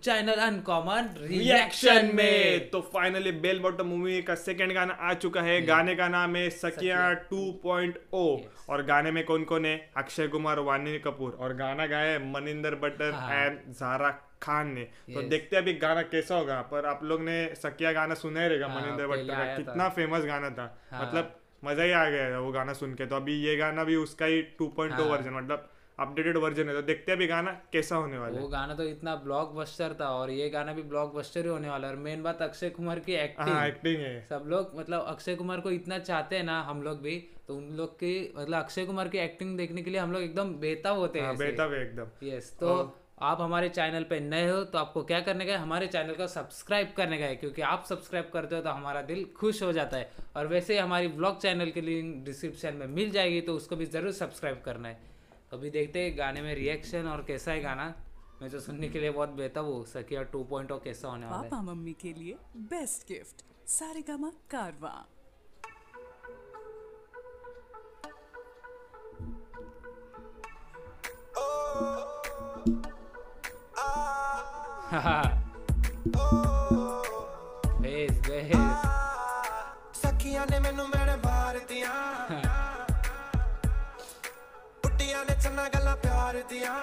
Channel uncommon reaction में। तो finally bell bottom movie का सेकंड गाना आ चुका है। गाने का नाम है सखिया 2.0 और गाने में कौन कौन है? अक्षय कुमार, वानी कपूर और गाना गाया है मनिंदर बट्टर एंड ज़ारा खान ने। तो देखते हैं अभी गाना कैसा होगा। पर आप लोग ने सखिया गाना सुना ही रहेगा मनिंदर बट्टर का, कितना फेमस गाना था। मतलब मजा ही आ गया वो गाना सुन के। तो अभी ये गाना भी उसका ही 2.0 वर्जन, मतलब अपडेटेड वर्जन है। तो देखते हैं अभी गाना कैसा होने वाला है। वो गाना तो इतना ब्लॉकबस्टर था और ये गाना भी ब्लॉकबस्टर ही होने वाला है। और मेन बात अक्षय कुमार की एक्टिंग है। सब लोग मतलब अक्षय कुमार को इतना चाहते हैं ना, हम लोग भी। तो उन लोग की मतलब अक्षय कुमार की एक्टिंग देखने के लिए हम लोग एकदम बेताब होते हैं। बेताब है एकदम। यस। तो आप हमारे चैनल पे नए हो तो आपको क्या करने का है? हमारे चैनल को सब्सक्राइब करने का है, क्योंकि आप सब्सक्राइब करते हो तो हमारा दिल खुश हो जाता है। और वैसे ही हमारी व्लॉग चैनल के लिंक डिस्क्रिप्शन में मिल जाएगी, तो उसको भी ज़रूर सब्सक्राइब करना है। अभी देखते हैं गाने में रिएक्शन और कैसा है गाना। मैं तो सुनने के लिए बहुत बेहतर हूँ। सखिया 2.0 कैसा होने वाला है। पापा मम्मी के लिए बेस्ट गिफ्ट सारेगामा कारवां। बेस बेस सखिया ने मैनू मेरे मार दिया, बुड्डिया ने चन्ना गल्ला प्यार दिया।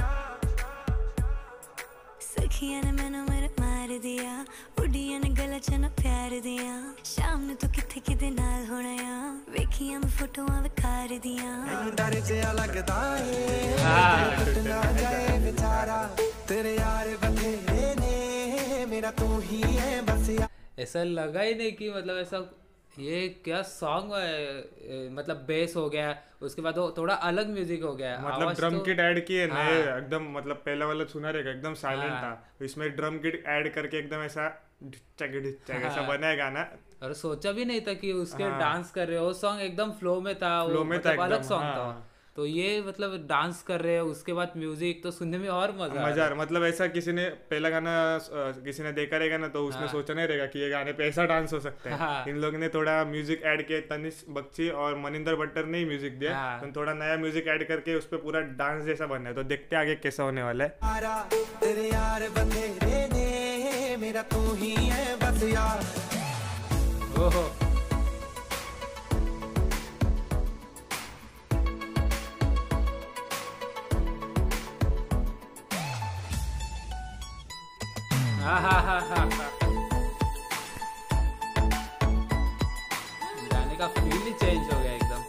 सखिया ने मैनू मेरे मार दिया, बुड्डिया ने गल्ला चन्ना प्यार दिया। शाम ਨੂੰ ਤੂੰ ਕਿੱਥੇ ਕਿਦੇ ਨਾਲ ਹੋਣਾ ਆ, ਵੇਖੀਆਂ ਮੈਂ ਫੋਟੋਆਂ ਵਿਖਾਰ ਦੀਆਂ। ਮੈਨੂੰ ਡਰ ਜਿਹਾ ਲੱਗਦਾ ਏ ਟੁੱਟ ਨਾ ਜਾਏ ਵਿਚਾਰਾ, तेरे यार बथेरे ने मेरा तू ही है बस। ऐसा लगा ही नहीं कि मतलब ऐसा ये क्या सॉन्ग है। मतलब बेस हो गया, उसके बाद वो थोड़ा अलग म्यूजिक हो गया। मतलब ड्रम किट ऐड किए नए एकदम। मतलब पहला वाला सुना रहेगा एकदम साइलेंट था, इसमें ड्रम किट ऐड करके एकदम ऐसा ऐसा बना है गाना। और सोचा भी नहीं था कि उसके डांस कर रहे हो। सॉन्ग एकदम फ्लो में था, वो मतलब अलग सॉन्ग था। तो ये मतलब डांस कर रहे हैं, उसके बाद म्यूजिक, तो सुनने में और मजा। मतलब ऐसा किसी ने पहला गाना किसी ने देखा रहेगा ना, तो उसने सोचा नहीं रहेगा कि ये गाने पे ऐसा डांस हो सकता है। इन लोगों ने थोड़ा म्यूजिक ऐड किया, तनिष बख्शी और मनिंदर बट्टर ने ही म्यूजिक दिया। तो थोड़ा नया म्यूजिक ऐड करके उस पर पूरा डांस जैसा बना है। तो देखते हैं आगे कैसा होने वाला है। तेरे यार बंधेरे ने मेरा तू ही है बस यार। ओहो गाने का फील ही चेंज हो गया एकदम।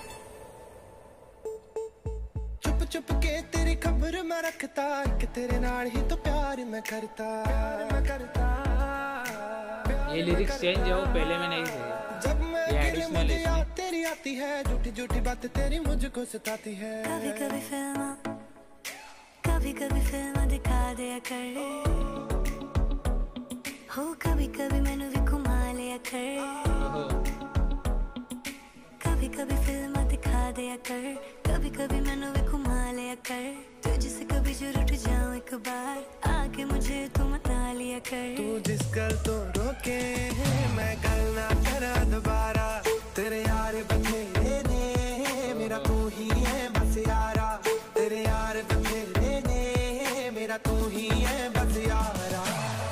चुप चुप के तेरी खबर मैं रखता, कि तेरे नाल ही तो प्यार मैं करता। ये लिरिक्स चेंज है, वो पहले में नहीं थे। जब मैं अकेले मुझे याद तेरी आती है, झूठी झूठी बात तेरी मुझको सताती है। कभी कभी फिल्म दिखा दिया कर हो, कभी कभी मैनू भी घुमा लिया कर। कभी कभी फिल्म दिखा दिया कर, कभी कभी मैनू भी घुमा लिया कर। तुझसे कभी जरूर उठ जाऊं एक बार, आके मुझे तू मना लिया कर। तू जिस गल तो रोके मैं गल ना करा दोबारा। तेरे यार बथेरे ने मेरा तू ही है बस यारा। तेरे यार बथेरे ने मेरा तू ही है बस यारा।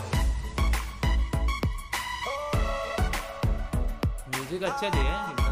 म्यूजिक अच्छा दिया है एकदम।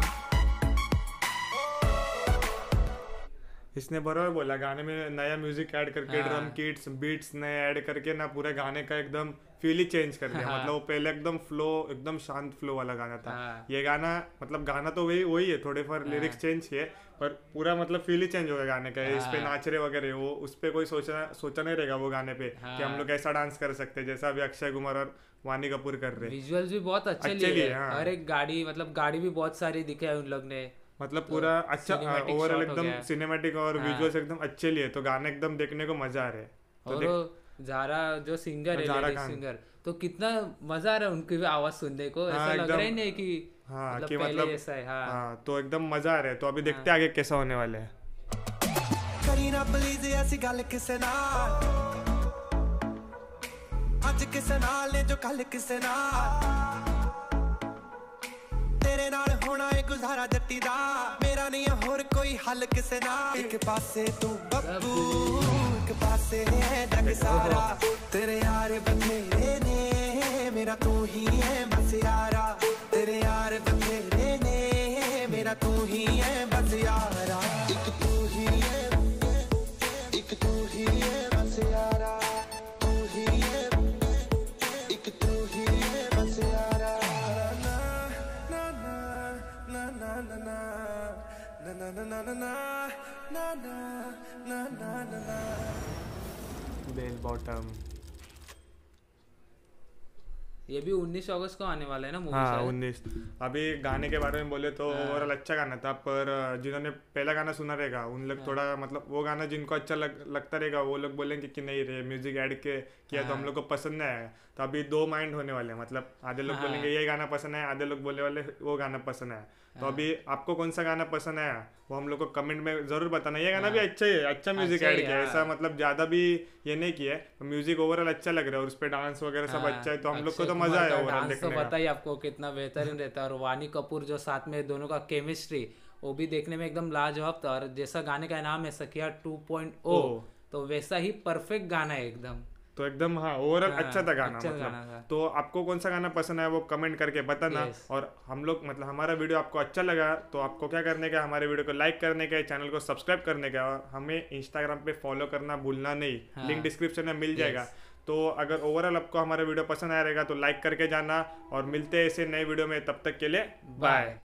इसने बराबर बोला, गाने में नया म्यूजिक ऐड करके ड्रम किट्स बीट्स नए ऐड करके ना पूरे गाने का एकदम फील ही चेंज कर दिया। मतलब वो पहले एकदम फ्लो, एकदम शांत फ्लो वाला गाना था। ये गाना मतलब गाना तो वही है, थोड़े पर लिरिक्स चेंज किए, पर पूरा मतलब फील ही चेंज हो गया गाने का। इस पे नाच रहे वगैरह, वो उस पे कोई सोचा नहीं रहेगा वो गाने पे कि हम लोग ऐसा डांस कर सकते हैं जैसा अभी अक्षय कुमार और वानी कपूर कर रहे हैं। विजुअल्स भी बहुत अच्छे लिए। और एक गाड़ी, मतलब गाड़ी भी बहुत सारी दिखे है उन लोग ने। मतलब पूरा अच्छा ओवरऑल एकदम सिनेमैटिक और विजुअल्स एकदम अच्छे लिए। तो गाने एकदम देखने को मजा आ रहा है। और ज़ारा जो सिंगर है, सिंगर, तो कितना मजा आ रहा है उनकी भी आवाज सुनने को। ऐसा लग रहा ही नहीं कि मतलब ऐसा है। तो एकदम मजा आ रहा है। तो अभी देखते हैं आगे कैसा होने वाला है। करी ना प्लीज ऐसी गल किसे नाल, आज किसे नाल ने जो कल किसे नाल। तेरे नाल होना है गुजारा जट्टी दा, मेरा नहीं होर कोई हल किसे नाल। एक पासे तू बब्बू एक पासे है जग सारा तेरे यार बथेरे ने मेरा तू ही है बस यारा तेरे यार बथेरे ने मेरा तू ही है बस यारा एक तू ही है बस यारा तू ही है एक तू ही है बस यारा ना ना ना ना ना ना ना ना ना ना ना ना ना ना ना ना बेल बॉटम ये भी 19 अगस्त को आने वाला है ना मूवी? हाँ 19। अभी गाने के बारे में बोले तो ओवरऑल अच्छा गाना था, पर जिन्होंने पहला गाना सुना रहेगा उन लोग थोड़ा मतलब वो गाना जिनको अच्छा लगता रहेगा वो लोग बोलेंगे कि नहीं रे म्यूजिक ऐड किया तो हम लोग को पसंद नहीं आया। तो अभी दो माइंड होने वाले हैं, मतलब आधे लोग बोलेंगे ये गाना पसंद आया, आधे लोग बोलने वाले वो गाना पसंद आया। तो अभी आपको कौन सा गाना पसंद आया वो हम लोग को कमेंट में जरूर बताना। ये गाना भी अच्छा ही है, अच्छा म्यूजिक ऐड किया है, ऐसा मतलब ज्यादा भी ये नहीं किया है। म्यूजिक ओवरऑल अच्छा लग रहा है और उस पर डांस वगैरह सब अच्छा है, तो हम लोग को तो मजा आया ओवरऑल देखने का। पता ही आपको कितना बेहतरीन रहता है, और वानी कपूर जो साथ में दोनों का केमिस्ट्री वो भी देखने में एकदम लाजवाब था। और जैसा गाने का नाम है सखिया 2.0 तो वैसा ही परफेक्ट गाना है एकदम। तो एकदम हाँ ओवरऑल अच्छा था गाना, मतलब तो आपको कौन सा गाना पसंद है वो कमेंट करके बताना। और हम लोग मतलब हमारा वीडियो आपको अच्छा लगा तो आपको क्या करने का, हमारे वीडियो को लाइक करने का, चैनल को सब्सक्राइब करने का, और हमें इंस्टाग्राम पे फॉलो करना भूलना नहीं। लिंक डिस्क्रिप्शन में मिल जाएगा। तो अगर ओवरऑल आपको हमारा वीडियो पसंद आया रहेगा तो लाइक करके जाना, और मिलते हैं ऐसे नए वीडियो में, तब तक के लिए बाय।